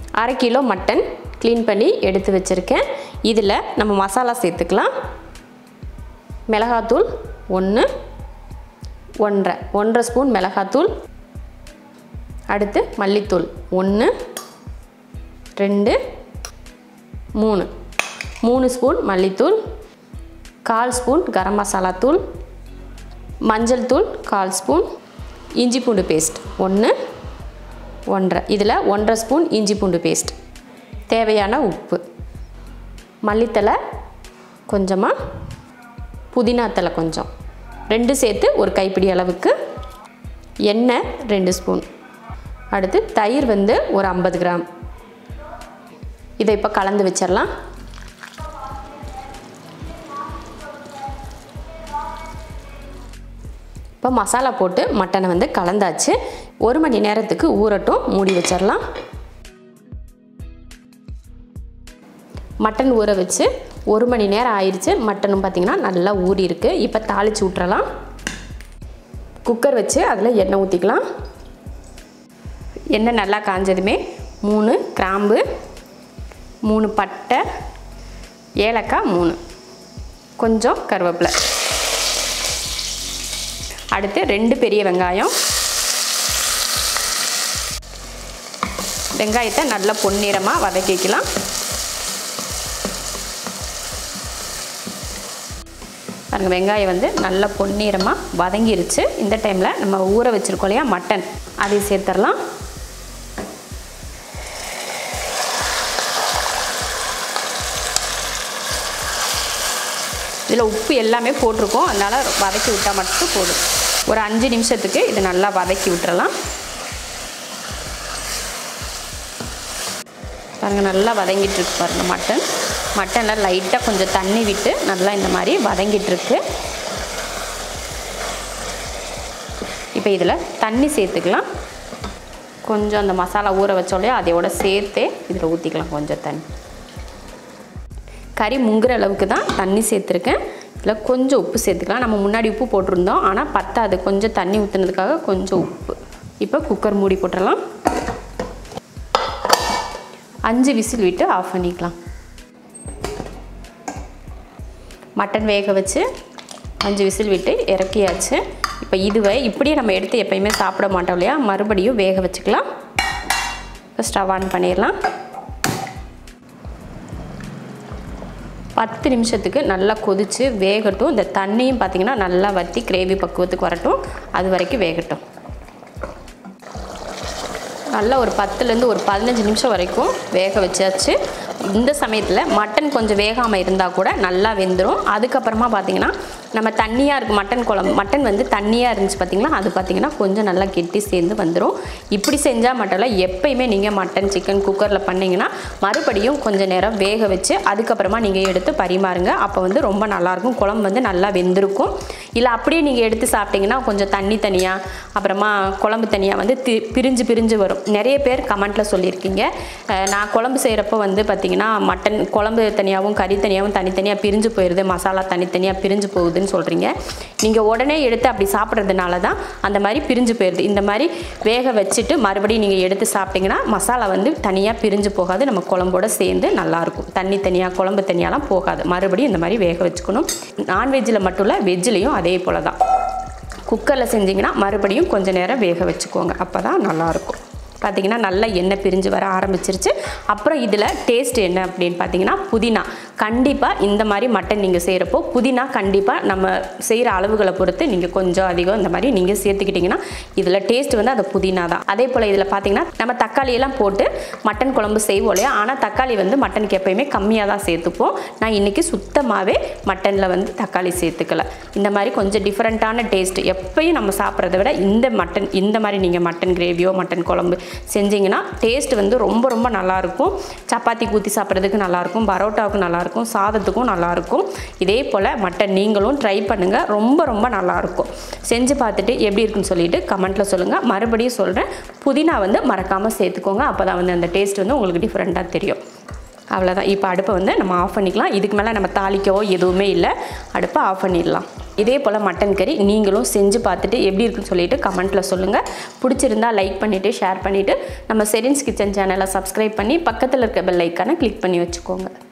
1/2 kilo mutton clean பண்ணி எடுத்து வச்சுருக்கேன். இதில் நம்ம மசாலா சேர்த்துக்கலாம். மிளகாத்தூள் 1 1/2 ஸ்பூன் மிளகாத்தூள். அடுத்து மல்லித்தூள் 1 2 3 ஸ்பூன் மல்லித்தூள். 1/4 ஸ்பூன் கரம் மசாலா தூள். மஞ்சள் தூள் 1/4 ஸ்பூன். இஞ்சி பூண்டு பேஸ்ட் 1 1/2. இதில் 1/2 ஸ்பூன் இஞ்சி பூண்டு பேஸ்ட். தேவையான உப்பு. மல்லித்தலை கொஞ்சமாக, புதினா தலை கொஞ்சம், 2 சேர்த்து ஒரு கைப்பிடி அளவுக்கு. எண்ணெய் 2 ஸ்பூன். அடுத்து தயிர் வந்து ஒரு 50 கிராம். இதை இப்போ கலந்து வச்சிடலாம். இப்போ மசாலா போட்டு மட்டனை வந்து கலந்தாச்சு. 1 மணி நேரத்துக்கு ஊறட்டும், மூடி வச்சிடலாம். மட்டன் ஊற வச்சு 1 மணி நேரம் ஆயிடுச்சு. மட்டனும் பார்த்திங்கன்னா நல்லா ஊறி இருக்குது. இப்போ தாளித்து விட்டுறலாம். குக்கர் வச்சு அதில் எண்ணெய் ஊற்றிக்கலாம். எண்ணெய் நல்லா காஞ்சதுமே 3 கிராம்பு, 3 பட்டை, ஏலக்காய் 3, கொஞ்சம் கருவேப்பிலை. அடுத்து 2 பெரிய வெங்காயம். வெங்காயத்தை நல்லா பொன்னிறமாக வதக்கிக்கலாம். பாருங்கள், வெங்காயம் வந்து நல்லா பொன்னிறமாக வதங்கிருச்சு. இந்த டைமில் நம்ம ஊற வச்சுருக்கோம் இல்லையா மட்டன், அதை சேர்த்துடலாம். இதில் உப்பு எல்லாமே போட்டிருக்கோம், அதனால் வதக்கி விட்டால் மட்டும் போதும். ஒரு 5 நிமிஷத்துக்கு இது நல்லா வதக்கி விட்டுறலாம். பாருங்கள், நல்லா வதங்கிட்டுருக்கு பாருங்கள் மட்டன். மட்டனில் லைட்டாக கொஞ்சம் தண்ணி விட்டு நல்லா இந்த மாதிரி வதங்கிட்டுருக்கு. இப்போ இதில் தண்ணி சேர்த்துக்கலாம். கொஞ்சம் அந்த மசாலா ஊற வச்சோலையா அதையோட சேர்த்தே இதில் ஊற்றிக்கலாம் கொஞ்சம் தண்ணி. கறி முங்குற அளவுக்கு தான் தண்ணி சேர்த்துருக்கேன். இதில் கொஞ்சம் உப்பு சேர்த்துக்கலாம். நம்ம முன்னாடி உப்பு போட்டிருந்தோம், ஆனால் பத்தாது. கொஞ்சம் தண்ணி ஊற்றுனதுக்காக கொஞ்சம் உப்பு. இப்போ குக்கர் மூடி போட்டுடலாம். 5 விசில் விட்டு ஆஃப் பண்ணிக்கலாம். மட்டன் வேக வச்சு 5 விசில் விட்டு இறக்கியாச்சு. இப்போ இதுவை இப்படியே நம்ம எடுத்து எப்பயுமே சாப்பிட மாட்டோம் இல்லையா, மறுபடியும் வேக வச்சுக்கலாம். இப்போ ஸ்டவ் ஆன் பண்ணிடலாம். 10 நிமிஷத்துக்கு நல்லா கொதித்து வேகட்டும். இந்த தண்ணியும் பார்த்திங்கன்னா நல்லா வற்றி கிரேவி பக்குவத்துக்கு வரட்டும். அது வரைக்கும் வேகட்டும். நல்லா ஒரு 10லேருந்து ஒரு 15 நிமிஷம் வரைக்கும் வேக வச்சாச்சு. இந்த சமயத்தில் மட்டன் கொஞ்சம் வேகாமல் இருந்தால் கூட நல்லா வெந்துடும். அதுக்கப்புறமா பார்த்திங்கன்னா நம்ம தண்ணியாக இருக்குது மட்டன் குழம்பு. மட்டன் வந்து தண்ணியாக இருந்துச்சு பார்த்திங்களா, அது பார்த்திங்கன்னா கொஞ்சம் நல்லா கெட்டி சேர்ந்து வந்துடும். இப்படி செஞ்சால் மட்டும் இல்லை, எப்பயுமே நீங்கள் மட்டன் சிக்கன் குக்கரில் பண்ணிங்கன்னா மறுபடியும் கொஞ்சம் நேரம் வேக வச்சு அதுக்கப்புறமா நீங்கள் எடுத்து பரிமாறுங்க. அப்போ வந்து ரொம்ப நல்லாயிருக்கும். குழம்பு வந்து நல்லா வெந்திருக்கும். இல்லை அப்படியே நீங்கள் எடுத்து சாப்பிட்டிங்கன்னா கொஞ்சம் தண்ணி தனியாக, அப்புறமா குழம்பு தனியாக வந்து பிரிஞ்சு வரும். நிறைய பேர் கமெண்ட்டில் சொல்லியிருக்கீங்க, நான் குழம்பு செய்கிறப்போ வந்து பார்த்திங்கன்னா மட்டன் குழம்பு தனியாகவும் கறி தனியாகவும் தனித்தனியாக பிரிஞ்சு போயிடுது, மசாலா தனித்தனியாக பிரிஞ்சு போகுதுன்னு சொல்கிறீங்க. நீங்கள் உடனே எடுத்து அப்படி சாப்பிட்றதுனால தான் அந்த மாதிரி பிரிஞ்சு போயிடுது. இந்த மாதிரி வேக வச்சுட்டு மறுபடியும் நீங்கள் எடுத்து சாப்பிட்டிங்கன்னா மசாலா வந்து தனியாக பிரிஞ்சு போகாது, நம்ம குழம்போட சேர்ந்து நல்லாயிருக்கும். தண்ணி தனியாக குழம்பு தனியாலாம் போகாது. மறுபடியும் இந்த மாதிரி வேக வச்சுக்கணும். நான்வெஜ்ஜில் மட்டும் இல்லை, வெஜ்ஜிலையும் அதே போல் தான். குக்கரில் செஞ்சிங்கன்னா மறுபடியும் கொஞ்சம் நேரம் வேக வச்சுக்கோங்க, அப்போ தான் நல்லாயிருக்கும். பார்த்திங்கன்னா நல்லா எண்ணெய் பிரிஞ்சு வர ஆரம்பிச்சிருச்சு. அப்புறம் இதில் டேஸ்ட் என்ன அப்படின்னு பார்த்தீங்கன்னா புதினா. கண்டிப்பாக இந்த மாதிரி மட்டன் நீங்கள் செய்கிறப்போ புதினா கண்டிப்பாக நம்ம செய்கிற அளவுகளை பொறுத்து நீங்கள் கொஞ்சம் அதிகம் இந்த மாதிரி நீங்கள் சேர்த்துக்கிட்டிங்கன்னா இதில் டேஸ்ட் வந்து அந்த புதினா தான். அதே போல் இதில் பார்த்திங்கன்னா நம்ம தக்காளியெல்லாம் போட்டு மட்டன் குழம்பு செய்வோம் இல்லையா, ஆனால் தக்காளி வந்து மட்டனுக்கு எப்போயுமே கம்மியாக தான் சேர்த்துப்போம். நான் இன்றைக்கி சுத்தமாகவே மட்டனில் வந்து தக்காளி சேர்த்துக்கல. இந்த மாதிரி கொஞ்சம் டிஃப்ரெண்ட்டான டேஸ்ட் எப்பயும் நம்ம சாப்பிட்றத விட இந்த மாதிரி நீங்கள் மட்டன் கிரேவியோ மட்டன் குழம்பு செஞ்சிங்கன்னா டேஸ்ட் வந்து ரொம்ப ரொம்ப நல்லாயிருக்கும். சப்பாத்தி ஊற்றி சாப்பிட்றதுக்கு நல்லாயிருக்கும், பரோட்டாவுக்கு நல்லாயிருக்கும், சாதத்துக்கும் நல்லாயிருக்கும். இதே போல் மட்டன் நீங்களும் ட்ரை பண்ணுங்கள், ரொம்ப ரொம்ப நல்லாயிருக்கும். செஞ்சு பார்த்துட்டு எப்படி இருக்குன்னு சொல்லிவிட்டு கமெண்ட்டில் சொல்லுங்கள். மறுபடியும் சொல்கிறேன், புதினா வந்து மறக்காமல் சேர்த்துக்கோங்க. அப்போ தான் வந்து அந்த டேஸ்ட் வந்து உங்களுக்கு டிஃப்ரெண்ட்டாக தெரியும். அவ்வளோதான். இப்போ அடுப்பை வந்து நம்ம ஆஃப் பண்ணிக்கலாம். இதுக்கு மேலே நம்ம தாளிக்கவோ எதுவுமே இல்லை, அடுப்பை ஆஃப் பண்ணிடலாம். இதே போல் மட்டன் கறி நீங்களும் செஞ்சு பார்த்துட்டு எப்படி இருக்குன்னு சொல்லிட்டு கமெண்ட்டில் சொல்லுங்கள். பிடிச்சிருந்தா லைக் பண்ணிவிட்டு ஷேர் பண்ணிவிட்டு நம்ம ஷெரின்ஸ் கிச்சன் சேனலை சப்ஸ்கிரைப் பண்ணி பக்கத்தில் இருக்க பெல் ஐக்கானை கிளிக் பண்ணி வச்சுக்கோங்க.